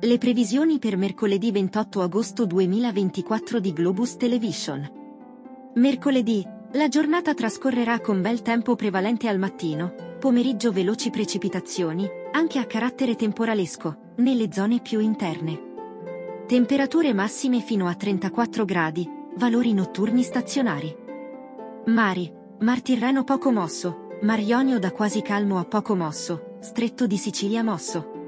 Le previsioni per mercoledì 28 agosto 2024 di Globus Television. Mercoledì, la giornata trascorrerà con bel tempo prevalente al mattino, pomeriggio veloci precipitazioni, anche a carattere temporalesco, nelle zone più interne. Temperature massime fino a 34 gradi, valori notturni stazionari. Mari: Mar Tirreno poco mosso, Mar Ionio da quasi calmo a poco mosso, Stretto di Sicilia mosso.